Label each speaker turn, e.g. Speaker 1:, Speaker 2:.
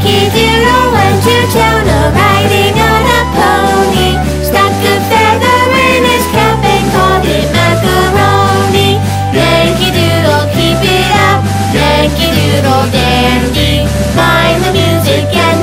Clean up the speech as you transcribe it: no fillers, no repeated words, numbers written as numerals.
Speaker 1: Yankee Doodle went to town riding on a pony. Stuck a feather in his cap and called it macaroni. Yankee Doodle, keep it up, Yankee Doodle dandy. Mind the music and